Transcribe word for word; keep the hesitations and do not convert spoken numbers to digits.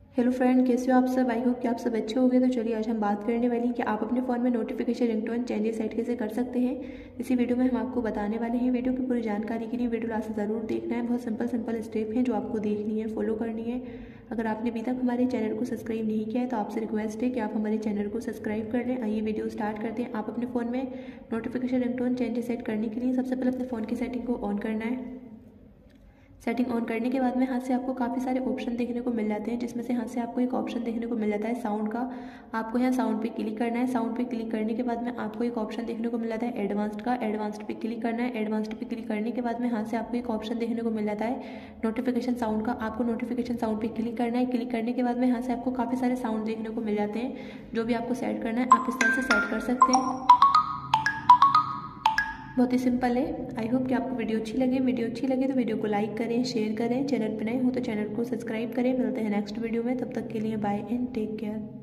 Hello friend, कैसे हो आप सब। आई होप कि आप सब अच्छे होंगे। तो चलिए आज हम बात करने वाले हैं कि आप अपने फ़ोन में नोटिफिकेशन रिंगटोन चेंजेस सेट कैसे कर सकते हैं। इसी वीडियो में हम आपको बताने वाले हैं। वीडियो की पूरी जानकारी के लिए वीडियो लास्ट ज़रूर देखना है। बहुत सिंपल सिंपल स्टेप हैं जो आपको देखनी है, फॉलो करनी है। अगर आपने अभी तक हमारे चैनल को सब्सक्राइब नहीं किया है तो आपसे रिक्वेस्ट है कि आप हमारे चैनल को सब्सक्राइब कर लें। आइए वीडियो स्टार्ट करते हैं। आप अपने फ़ोन में नोटिफिकेशन रिंगटोन चेंजेस सेट करने के लिए सबसे पहले अपने फ़ोन की सेटिंग को ऑन करना है। सेटिंग ऑन करने के बाद में यहाँ से आपको काफ़ी सारे ऑप्शन देखने को मिल जाते हैं, जिसमें से यहाँ से आपको एक ऑप्शन देखने को मिल जाता है साउंड का। आपको यहाँ साउंड पे क्लिक करना है। साउंड पे क्लिक करने के बाद में आपको एक ऑप्शन देखने को मिल जाता है एडवांस्ड का। एडवांस्ड पे क्लिक करना है। एडवांस्ड पे क्लिक करने के बाद में यहाँ से आपको एक ऑप्शन देखने को मिल जाता है नोटिफिकेशन साउंड का। आपको नोटिफिकेशन साउंड पे क्लिक करना है। क्लिक करने के बाद में यहाँ से आपको काफ़ी सारे साउंड देखने को मिल जाते हैं। जो भी आपको सेट करना है आप इस तरह से सेट कर सकते हैं। बहुत ही सिंपल है। आई होप कि आपको वीडियो अच्छी लगे। वीडियो अच्छी लगे तो वीडियो को लाइक करें, शेयर करें। चैनल पर नए हो तो चैनल को सब्सक्राइब करें। मिलते हैं नेक्स्ट वीडियो में। तब तक के लिए बाय एंड टेक केयर।